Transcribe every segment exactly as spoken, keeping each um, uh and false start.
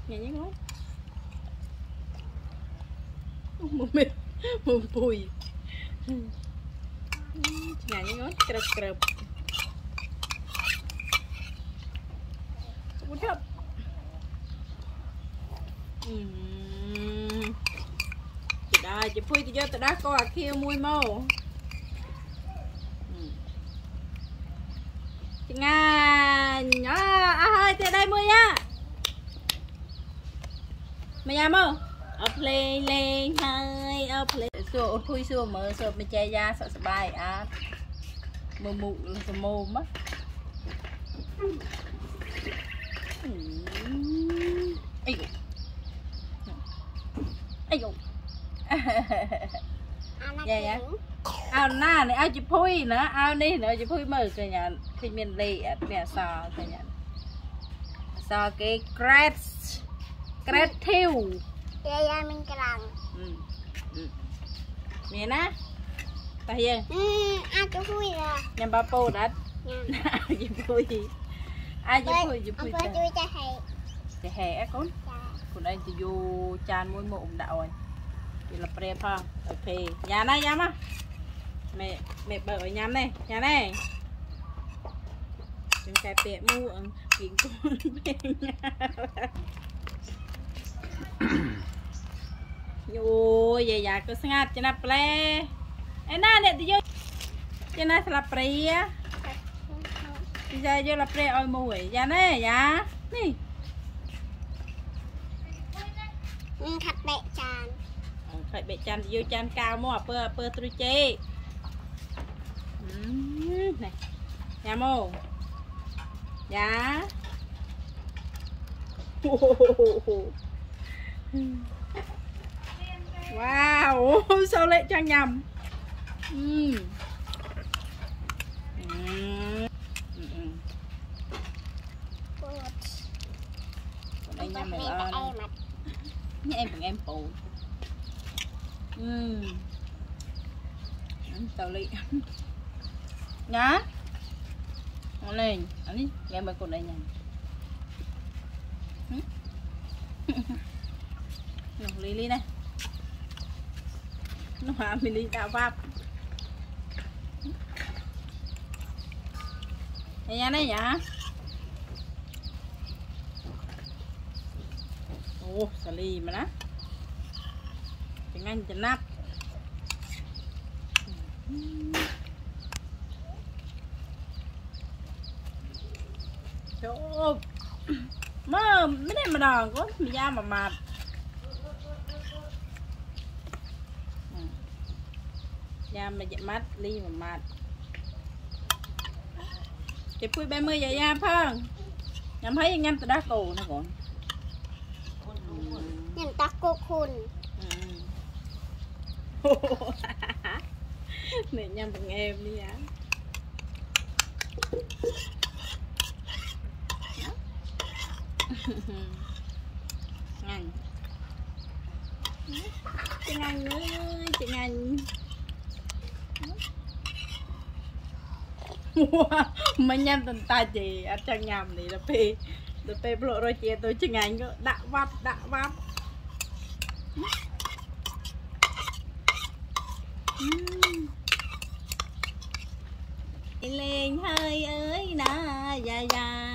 Nhà nhé ngót. Một mệt, một bùi. Nhà nhé ngót, krep krep. Một chập. Chị đã, chị phui thì cho tụi đã có kia mùi màu. Chị Nga nhỏ à hơi từ đây mùi á. Mày nhầm không? Ở play lên hơi ở play xua phui xua mở xua mày che da sợ sợ bài á. Mù mù sợ mồm á. Ây dụ. Ây dụ. Dạ dạ. Ao na này ao chị phui nữa, ao đi nữa chị phui mở cái nhà khi miền lì nè sò cái nhà sò cái crab crab thiêu. Dạ dạ mình cái lần. Ừ. Nè ná. Ta hiền. Ừ, ao chị phui rồi. Nhằm ba po đã. Ao chị phui. Ai chị phui chị phui. Ông phui chui cho hè. Cho hè á con. Còn đây thì vô chan muối mụn đạo rồi. Thì là pre phong. Ok. Nhà này nhắm á. Mẹ mẹ bợ ở nhắm này, nhà này. Đừng cái bẹ mu ở kính con bên nhà. Yo, vậy dạ cứ ngắt cho nó ple. Ê na nè thì vô. Cho nó là pre á. Bây giờ vô là pre oi mu ấy. Dạ này, dạ. Nè. Ừ, thật bẹ tràn. Phải bẹ tràn thì vô tràn cao mua pơ pơ tru chê. Này. Nhà mô. Dạ. Wow, sao lại cho nhầm. Ừ. Ừ. Đây nha mày ơi. Nha em bằng em phụ. Ừ. Tao ly. Nhá. Nó lên, anh đi, nghe mấy con đây nha. Nó ly ly này. Nó hòa mình đi đào vap. Đây nha đây nhá. Ồ, xà ly mà đó. Chẳng anh chẳng nắp. Trời mà mấy này mà đòn có mì da mà mạt. Da mà dạy mắt ly mà mạt. Chị phui ba mươi giờ da phong. Nhằm thấy nhanh từ đá cổ nó còn. Nhìn tắc cô khôn. Mẹ nhằm bằng em đi á. Ngành chị Ngành ơi, chị Ngành. Mà nhằm tình ta chị ở trong nhằm này là phê là phê lộ rồi chị tôi chị Ngành đã vắt đã vắt. Lên hơi ơi na ya ya.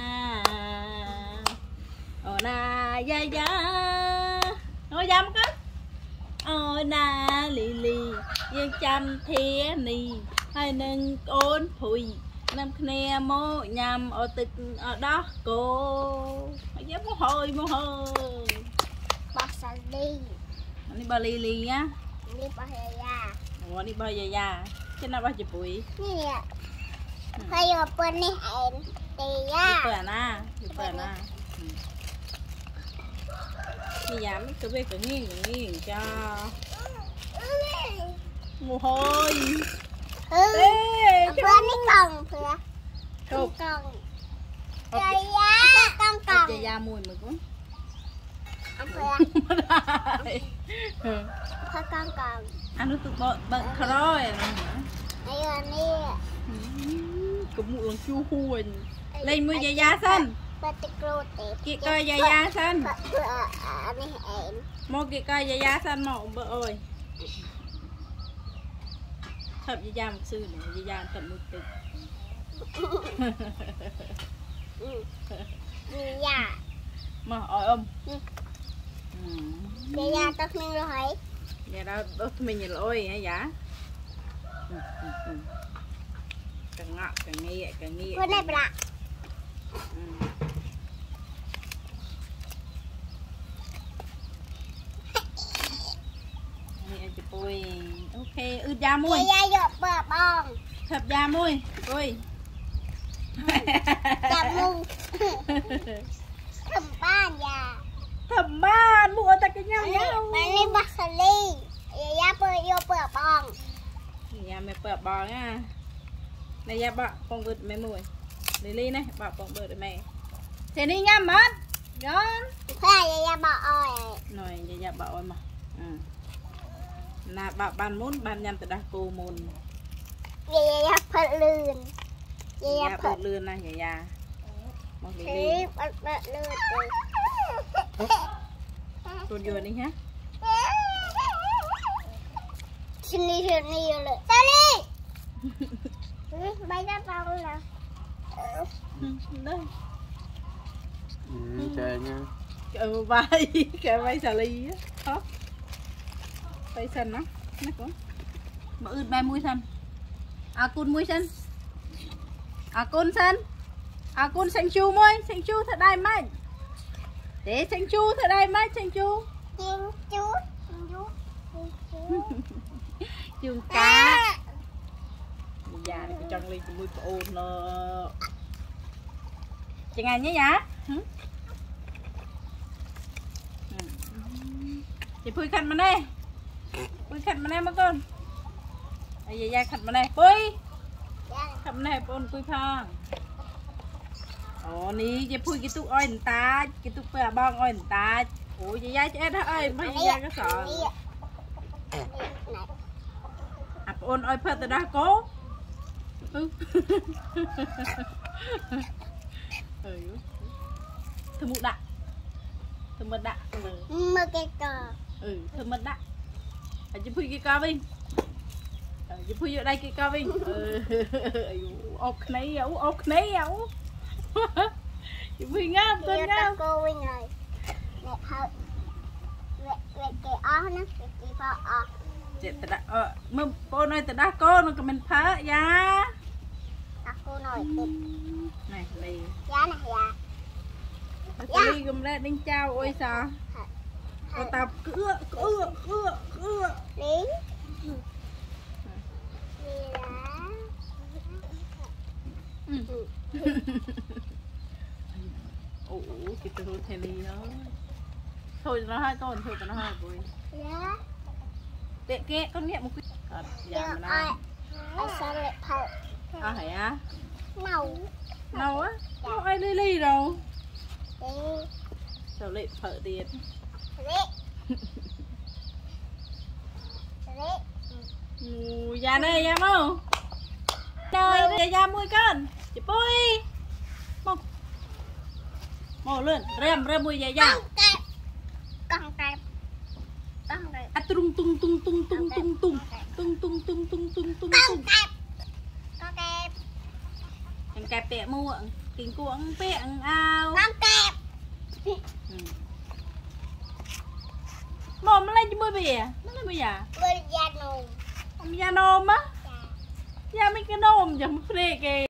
Ồ na ya ya. Ngồi dám con. Ồ na lì lì. Dương chăm thía nì. Hai nâng ôn phùi. Năm khne mô nhằm ở tực ở đó cô. Hãy dám mô hồi mô hồi. Bọc xà ly. Đi bà lì lì á. Đi bọc ya ya. Ủa đi bà ya ya. Chứ nào bà chụp bụi. Nè. Hay ở bên này em. Thì ya. Đi bờ na. Đi bờ na. Đi dám cứ biết cứ nghiêng cứ nghiêng cho. Mồ hôi. Ừ. Ê, ở bên này còn thừa. Cục. Còn. Ya ya. Con còn. Ya ya mùi mà cũng. Ăn thừa. Thôi con còn. Ăn nó tụt bận bận khá rồi. Đây là nè. Cũng mụi bằng chu hùn. Lên mùi ya ya xanh. bật tịch lô tịch kì coi già già sân bật bữa ở này em một kì coi già già sân mộ bữa ơi thập già già một sư này già già tận một tịch dạ mà ỏi ông dạ dạ tao mình rồi dạ đó đốt mình nhìn lôi hả dạ càng ngọt càng nghe càng nghe con này bạ ôi ok ướt da môi dạ dạ dọt bờ bong thập da môi ôi chạm mùng thầm ba dạ thầm ba mua ta cái nhau nhau bạn lên bạc sờ ly dạ dạ bờ vô bờ bong nhà mẹ bờ bò nha này ya bọ con vượt mấy mùi lấy ly này bọ con vượt mẹ thế đi nha mất đó phải dạ dạ bọ ơi rồi dạ dạ bọ ơi mà là bọ bàn muốn bàn nhầm từ đa cô môn dạ dạ phật lươn dạ dạ phật phật lươn này dạ dạ một ly ly thế phật phật lươn tuột vừa đi nhá xin đi xin đi rồi sao đi bay ra bao nè đây ừ, chơi nha ừ vai cái vai xà ly á đó vai sần nó nó cũng mà ướt ba mũi sần à cún mũi sần à cún sần à cún xanh chu mũi xanh chu thật đai mạnh để xanh chu thật đai mạnh xanh chu chim chú chú chuồng cá già này trong ly của mũi của ôn nó chị ngày nhé nhá chị phui khăn mà đây phui khăn mà đây mà con bây giờ ra khăn mà đây phui khăn mà đây con phui phong ồ ní chị phui cái tụ oi người ta cái tụ bè bong oi người ta ủa chị ra chết hết ơi bây giờ cái sọ à ôn oi phật từ đó cố ừ thưa mụ đạ thưa mật đạ mơ cái cờ ừ thưa mật đạ ở chứ phui cái ca vinh ở chứ phui ở đây cái ca vinh ừ ốc này ấu ốc này ấu chứ phui ngam con ngam cô vinh rồi mẹ hơi mẹ mẹ cái ó nó cái cái phao ó chết từ đã ờ mơ cô nói từ đã cô nó mình phá ya à cô nổi thịt này ly giá này dạ ly gồm ra đinh trao ôi sao có tập cưa cưa cưa cưa lý lý lá ủa cái từ thôi ly đó thôi nó hai con thôi nó hai bùi dạ tệ kẹ con nghiệm một cái thật dạ dạ mà ai nào ai sao lại thở à hả á màu nào á nó ai ly ly đâu lý sao lại phở tiền lý ui già này già mau trời già già mui con chị bôi mau mau lên rem rem mui già già con tẹp con tẹp à tung tung tung tung tung tung tung tung tung tung tung tung tung tung con tẹp thằng kẹp bẹ mua kính cuống bẹ ao con tẹp mồm nó lên cho mui bìa nó lên bây giờ bơi da nù ông da nôm á da mấy cái nôm chẳng phê kì